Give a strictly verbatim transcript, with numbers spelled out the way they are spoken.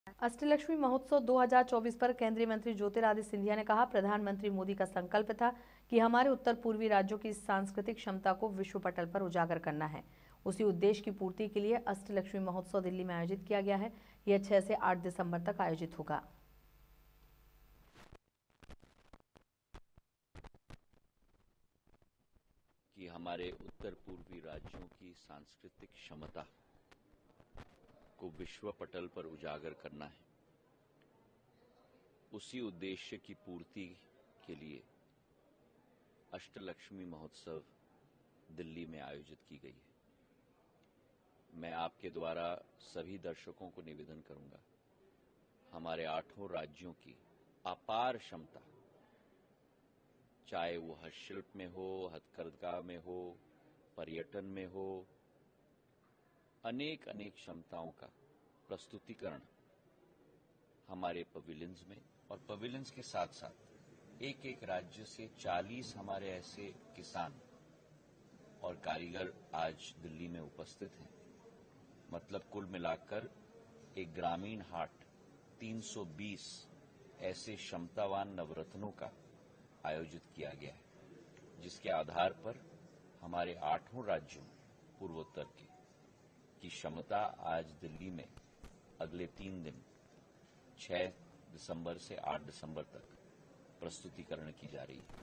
अष्टलक्ष्मी महोत्सव दो हज़ार चौबीस पर केंद्रीय मंत्री ज्योतिरादित्य सिंधिया ने कहा, प्रधानमंत्री मोदी का संकल्प था कि हमारे उत्तर पूर्वी राज्यों की सांस्कृतिक क्षमता को विश्व पटल पर उजागर करना है। उसी उद्देश्य की पूर्ति के लिए अष्टलक्ष्मी महोत्सव दिल्ली में आयोजित किया गया है। यह छह से आठ दिसंबर तक आयोजित होगा। कि हमारे उत्तर पूर्वी राज्यों की सांस्कृतिक क्षमता को विश्व पटल पर उजागर करना है। उसी उद्देश्य की पूर्ति के लिए अष्टलक्ष्मी महोत्सव दिल्ली में आयोजित की गई है। मैं आपके द्वारा सभी दर्शकों को निवेदन करूंगा, हमारे आठों राज्यों की अपार क्षमता, चाहे वो हस्तशिल्प में हो, हथकरघा में हो, पर्यटन में हो, अनेक अनेक क्षमताओं का प्रस्तुतिकरण हमारे पवेलियंस में, और पवेलियंस के साथ साथ एक एक राज्य से चालीस हमारे ऐसे किसान और कारीगर आज दिल्ली में उपस्थित हैं। मतलब कुल मिलाकर एक ग्रामीण हाट तीन सौ बीस ऐसे क्षमतावान नवरत्नों का आयोजित किया गया है, जिसके आधार पर हमारे आठों राज्यों पूर्वोत्तर के की क्षमता आज दिल्ली में अगले तीन दिन छह दिसंबर से आठ दिसंबर तक प्रस्तुतिकरण की जा रही है।